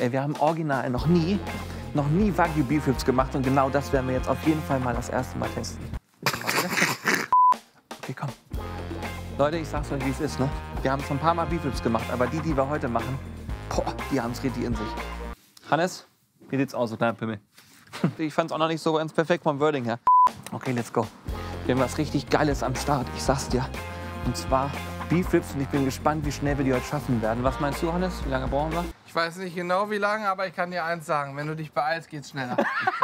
Wir haben original noch nie Wagyu Beef Ribs gemacht und genau das werden wir jetzt auf jeden Fall mal das erste Mal testen. Okay, komm. Leute, ich sag's euch, wie es ist, ne? Wir haben schon ein paar Mal Beef Ribs gemacht, aber die wir heute machen, boah, die haben es richtig in sich. Hannes, wie sieht's aus, so kleiner Pimmel? Ich fand's auch noch nicht so ganz perfekt vom Wording her. Okay, let's go. Wir haben was richtig Geiles am Start, ich sag's dir. Und zwar Beef Ribs und ich bin gespannt, wie schnell wir die heute schaffen werden. Was meinst du, Hannes? Wie lange brauchen wir? Ich weiß nicht genau wie lange, aber ich kann dir eins sagen, wenn du dich beeilst, geht's schneller.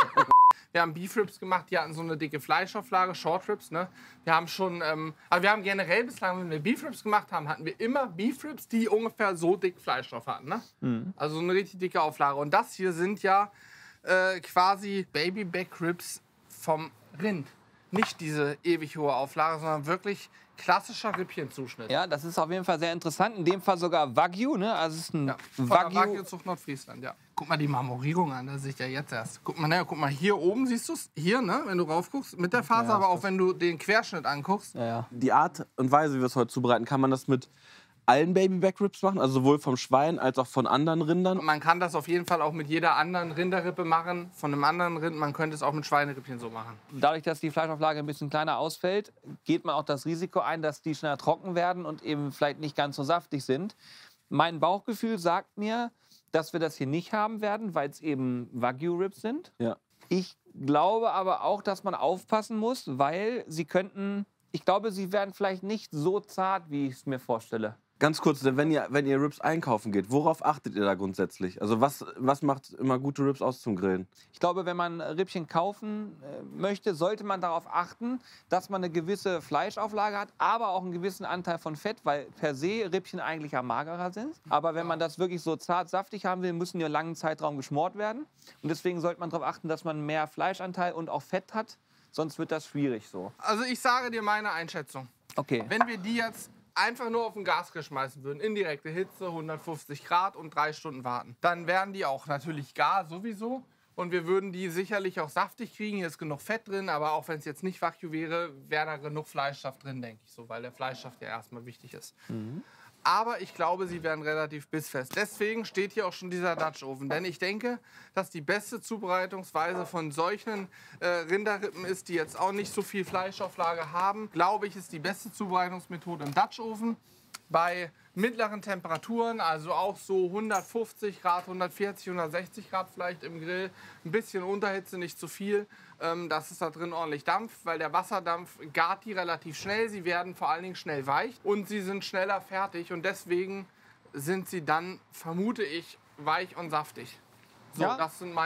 Wir haben Beef Ribs gemacht, die hatten so eine dicke Fleischauflage, Short Ribs. Ne? Wir haben schon, aber wir haben generell bislang, wenn wir Beef Ribs gemacht haben, hatten wir immer Beef Ribs, die ungefähr so dick Fleisch drauf hatten. Ne? Mhm. Also eine richtig dicke Auflage. Und das hier sind ja quasi Baby Back Ribs vom Rind. Nicht diese ewig hohe Auflage, sondern wirklich klassischer Rippchenzuschnitt. Ja, das ist auf jeden Fall sehr interessant. In dem Fall sogar Wagyu, ne? Also es ist ein Wagyu-Zucht Nordfriesland, ja. Guck mal die Marmorierung an, das sehe ich ja jetzt erst. Guck mal, hier oben siehst du es, hier, ne, wenn du rauf guckst, mit der Faser, ja, aber auch wenn du den Querschnitt anguckst. Ja, ja. Die Art und Weise, wie wir es heute zubereiten, kann man das mit allen Baby Back Ribs machen, also sowohl vom Schwein als auch von anderen Rindern? Man kann das auf jeden Fall auch mit jeder anderen Rinderrippe machen, von einem anderen Rind. Man könnte es auch mit Schweinerippchen so machen. Dadurch, dass die Fleischauflage ein bisschen kleiner ausfällt, geht man auch das Risiko ein, dass die schneller trocken werden und eben vielleicht nicht ganz so saftig sind. Mein Bauchgefühl sagt mir, dass wir das hier nicht haben werden, weil es eben Wagyu Ribs sind. Ja. Ich glaube aber auch, dass man aufpassen muss, weil sie könnten, ich glaube, sie werden vielleicht nicht so zart, wie ich es mir vorstelle. Ganz kurz, wenn ihr Ribs einkaufen geht, worauf achtet ihr da grundsätzlich? Also was macht immer gute Ribs aus zum Grillen? Ich glaube, wenn man Rippchen kaufen möchte, sollte man darauf achten, dass man eine gewisse Fleischauflage hat, aber auch einen gewissen Anteil von Fett, weil per se Rippchen eigentlich ja magerer sind. Aber wenn man das wirklich so zart saftig haben will, müssen die einen langen Zeitraum geschmort werden. Und deswegen sollte man darauf achten, dass man mehr Fleischanteil und auch Fett hat, sonst wird das schwierig so. Also ich sage dir meine Einschätzung. Okay. Wenn wir die jetzt einfach nur auf den Gasgrill schmeißen würden, indirekte Hitze, 150 Grad und 3 Stunden warten, dann wären die auch natürlich gar sowieso und wir würden die sicherlich auch saftig kriegen. Hier ist genug Fett drin, aber auch wenn es jetzt nicht Wagyu wäre, wäre da genug Fleischsaft drin, denke ich so, weil der Fleischsaft ja erstmal wichtig ist. Mhm. Aber ich glaube, sie werden relativ bissfest. Deswegen steht hier auch schon dieser Dutch Oven. Denn ich denke, dass die beste Zubereitungsweise von solchen Rinderrippen ist, die jetzt auch nicht so viel Fleischauflage haben. Glaube ich, ist die beste Zubereitungsmethode im Dutch Oven. Bei mittleren Temperaturen, also auch so 150 Grad, 140, 160 Grad vielleicht im Grill. Ein bisschen Unterhitze, nicht zu viel. Dass es da drin ordentlich Dampf, weil der Wasserdampf gart die relativ schnell. Sie werden vor allen Dingen schnell weich und sie sind schneller fertig. Und deswegen sind sie dann, vermute ich, weich und saftig. So, ja. Das sind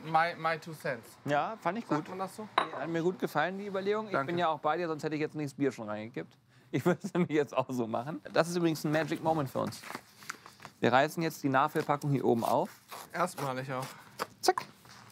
my 2 cents. Ja, fand ich gut. Sagt man das so? Hat mir gut gefallen, die Überlegung. Danke. Ich bin ja auch bei dir, sonst hätte ich jetzt nicht das Bier schon reingekippt. Ich würde es nämlich jetzt auch so machen. Das ist übrigens ein Magic Moment für uns. Wir reißen jetzt die Nachfüllpackung hier oben auf. Erstmalig auch. Zack.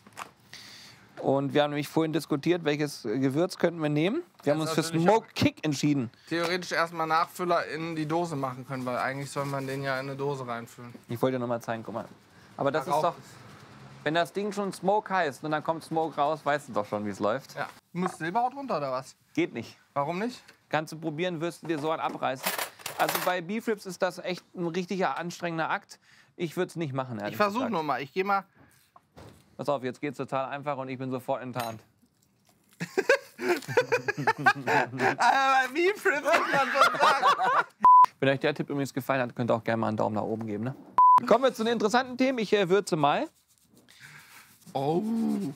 Und wir haben nämlich vorhin diskutiert, welches Gewürz könnten wir nehmen. Wir haben uns für Smoke Kick entschieden. Theoretisch erstmal Nachfüller in die Dose machen können, weil eigentlich soll man den ja in eine Dose reinfüllen. Ich wollte dir noch mal zeigen, guck mal. Aber das ist doch, wenn das Ding schon Smoke heißt und dann kommt Smoke raus, weißt du doch schon, wie es läuft. Ja. Muss Silberhaut runter oder was? Geht nicht. Warum nicht? Kannst du probieren, wirst du dir so einen abreißen. Also bei Beef Ribs ist das echt ein richtiger anstrengender Akt. Ich würde es nicht machen, ehrlich gesagt. Ich versuche nur mal. Ich gehe mal. Pass auf, jetzt geht's total einfach und ich bin sofort enttarnt. Beef Ribs muss man schon sagen. Wenn euch der Tipp übrigens gefallen hat, könnt ihr auch gerne mal einen Daumen nach oben geben. Ne? Kommen wir zu den interessanten Themen. Ich würze mal. Oh.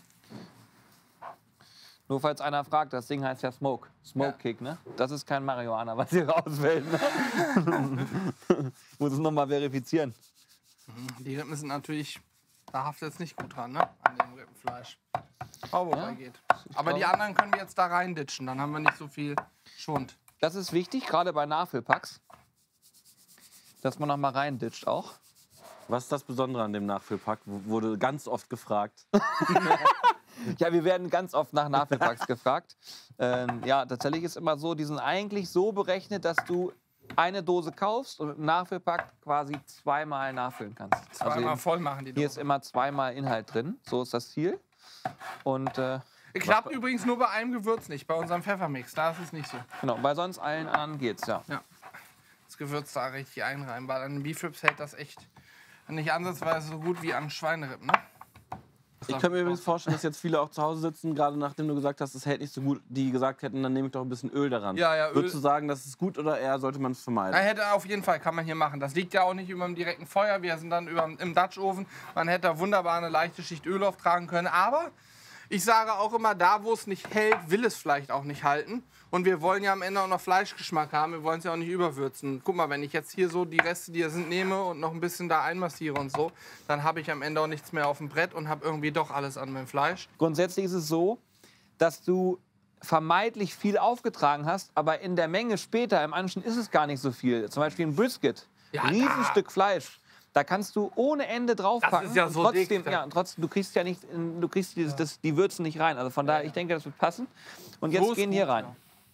Nur falls einer fragt, das Ding heißt ja Smoke. Smoke Kick, ne? Das ist kein Marihuana, was hier rausfällt. Ne? Ich muss es nochmal verifizieren. Die Rippen sind natürlich, da haftet jetzt nicht gut dran, ne? An dem Rippenfleisch. Oh, wobei geht. Aber die anderen können wir jetzt da rein ditchen, dann haben wir nicht so viel Schund. Das ist wichtig, gerade bei Nachfüllpacks, dass man noch mal rein ditcht auch. Was ist das Besondere an dem Nachfüllpack? Wurde ganz oft gefragt. Ja, wir werden ganz oft nach Nachfüllpacks gefragt. Ja, tatsächlich ist immer so, die sind eigentlich so berechnet, dass du eine Dose kaufst und mit dem Nachfüllpack quasi zweimal nachfüllen kannst. Zweimal also voll machen die Dose. Hier ist immer zweimal Inhalt drin, so ist das Ziel. Und klappt übrigens nur bei einem Gewürz nicht, bei unserem Pfeffermix, da ist es nicht so. Genau, bei sonst allen anderen geht's, ja. Ja. Das Gewürz da richtig einreiben, weil an den Beef Ribs hält das echt nicht ansatzweise so gut wie an Schweinerippen, ne? Ich könnte mir übrigens vorstellen, dass jetzt viele auch zu Hause sitzen, gerade nachdem du gesagt hast, es hält nicht so gut, die gesagt hätten, dann nehme ich doch ein bisschen Öl daran. Ja, Öl. Würdest du sagen, das ist gut oder eher sollte man es vermeiden? Na, hätte auf jeden Fall, kann man hier machen. Das liegt ja auch nicht über dem direkten Feuer. Wir sind dann im Dutch Oven. Man hätte da wunderbar eine leichte Schicht Öl auftragen können. Aber ich sage auch immer, da wo es nicht hält, will es vielleicht auch nicht halten. Und wir wollen ja am Ende auch noch Fleischgeschmack haben. Wir wollen es ja auch nicht überwürzen. Guck mal, wenn ich jetzt hier so die Reste, die hier sind, nehme und noch ein bisschen da einmassiere und so, dann habe ich am Ende auch nichts mehr auf dem Brett und habe irgendwie doch alles an meinem Fleisch. Grundsätzlich ist es so, dass du vermeintlich viel aufgetragen hast, aber in der Menge später im Anschnitt ist es gar nicht so viel. Zum Beispiel ein Brisket, Ja, Riesenstück Fleisch. Da kannst du ohne Ende draufpacken. Das ist ja so und trotzdem, dick. ja, und trotzdem, du kriegst ja nicht, du kriegst die Würzen nicht rein. Also von daher, ich denke, das wird passen. Und jetzt So ist gehen hier gut, rein. ja.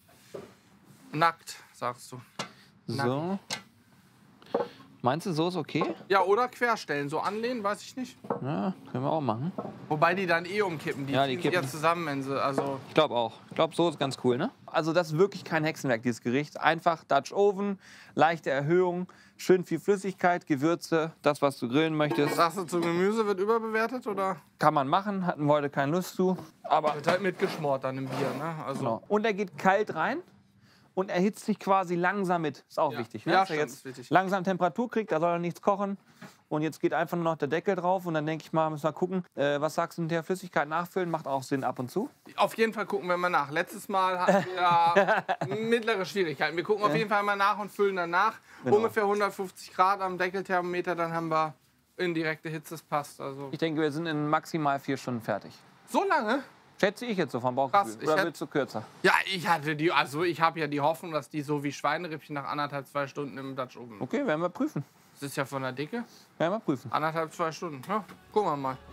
Nackt, sagst du. So. Meinst du, so ist okay? Ja, oder querstellen, so anlehnen, weiß ich nicht. Ja, können wir auch machen. Wobei die dann umkippen, Ja, die ziehen sich kippen. ja zusammen, wenn sie, also Ich glaube auch. Ich glaube, so ist ganz cool, ne? Also das ist wirklich kein Hexenwerk, dieses Gericht. Einfach Dutch Oven, leichte Erhöhung, schön viel Flüssigkeit, Gewürze, das, was du grillen möchtest. Sagst du, zu Gemüse wird überbewertet oder? Kann man machen, hatten wir heute keine Lust zu. Aber Wird halt mitgeschmort dann im Bier, ne? Also, genau. Und er geht kalt rein und erhitzt sich quasi langsam mit. Ist auch Ja. wichtig, ne? Ja, Dass er stimmt, jetzt ist wichtig. langsam Temperatur kriegt, da soll er nichts kochen. Und jetzt geht einfach nur noch der Deckel drauf und dann denke ich mal, müssen wir gucken, was sagst du mit der Flüssigkeit nachfüllen? Macht auch Sinn ab und zu. auf jeden Fall gucken wir mal nach. Letztes Mal hatten wir mittlere Schwierigkeiten. Wir gucken auf jeden Fall mal nach und füllen dann nach. Genau. Ungefähr 150 Grad am Deckelthermometer, dann haben wir indirekte Hitze, das passt. Also. Ich denke, wir sind in maximal 4 Stunden fertig. So lange? Schätze ich jetzt so vom Krass, Bauchgefühl. ich Oder hätt- willst du kürzer? Ja, ich habe ja die Hoffnung, dass die so wie Schweinerippchen nach 1,5, 2 Stunden im Dutch Oven. Okay, werden wir prüfen. Das ist ja von der Dicke. Werden wir prüfen. 1,5, 2 Stunden. Ja, gucken wir mal.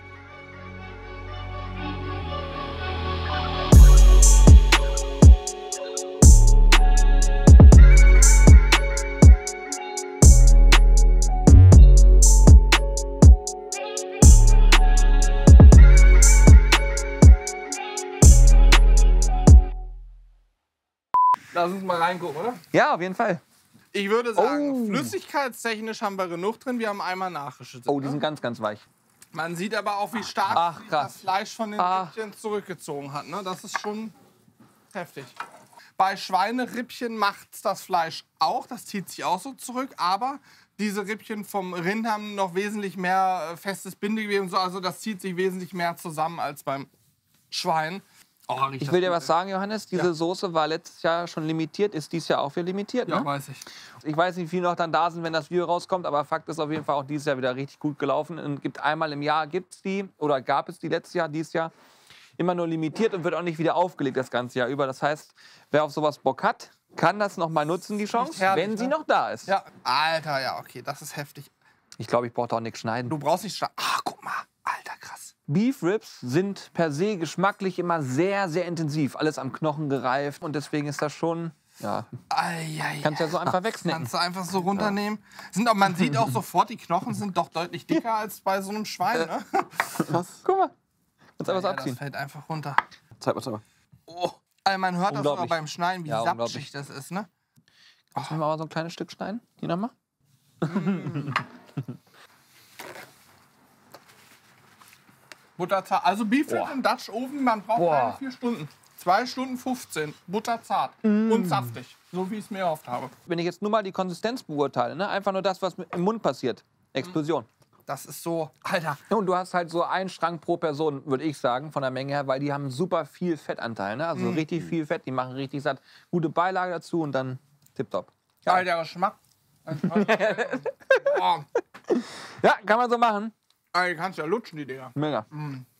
Lass uns mal reingucken, oder? Ja, auf jeden Fall. Ich würde sagen, Oh. flüssigkeitstechnisch haben wir genug drin. Wir haben einmal nachgeschüttet. Oh, die ne? sind ganz, ganz weich. Man sieht aber auch, wie stark Ach, sich krass. das Fleisch von den Ach. Rippchen zurückgezogen hat. Ne? Das ist schon heftig. Bei Schweinerippchen macht das Fleisch auch. Das zieht sich auch so zurück. Aber diese Rippchen vom Rind haben noch wesentlich mehr festes Bindegewebe und so. Also das zieht sich wesentlich mehr zusammen als beim Schwein. Oh, riecht Ich das will dir gut, was ey. sagen, Johannes. Diese Soße war letztes Jahr schon limitiert, ist dieses Jahr auch wieder limitiert. Ja, Ne? weiß ich. Ich weiß nicht, wie viele noch dann da sind, wenn das Video rauskommt, aber Fakt ist auf jeden Fall auch dieses Jahr wieder richtig gut gelaufen. Und gibt einmal im Jahr gibt's die, oder gab es die letztes Jahr, dieses Jahr, immer nur limitiert und wird auch nicht wieder aufgelegt das ganze Jahr über. Das heißt, wer auf sowas Bock hat, kann das noch mal nutzen, die Chance, herrlich, wenn sie ne? noch da ist. Ja, Alter, ja, okay, das ist heftig. Ich glaube, ich brauche da auch nichts schneiden. Du brauchst nicht guck mal, Alter, krass. Beef Ribs sind per se geschmacklich immer sehr, sehr intensiv. Alles am Knochen gereift und deswegen ist das schon, ja, kannst ja so einfach wegsnacken. Kannst du einfach so runternehmen. Man sieht auch sofort, die Knochen sind doch deutlich dicker als bei so einem Schwein. Ne? Guck mal, kannst einfach so Ja, das abziehen. fällt einfach runter. Zeig mal. Oh. Also man hört das sogar Unglaublich. beim Schneiden, wie Ja, sapschig das ist. Ne? Kannst du mir mal so ein kleines Stück schneiden? Hier nochmal? Butterzart. Also Beef Ribs Boah. im Dutch Oven, man braucht Boah. keine 4 Stunden. 2 Stunden 15. Butterzart und saftig. So wie ich es mir erhofft habe. Wenn ich jetzt nur mal die Konsistenz beurteile, ne? Einfach nur das, was im Mund passiert. Explosion. Das ist so, Alter. Und du hast halt so einen Strang pro Person, würde ich sagen, von der Menge her, weil die haben super viel Fettanteil. Ne? Also richtig viel Fett, die machen richtig satt. Gute Beilage dazu und dann tipptopp. Alter Geschmack. Boah. Ja, kann man so machen. Ey, die kannst ja lutschen, die Dinger. Mega.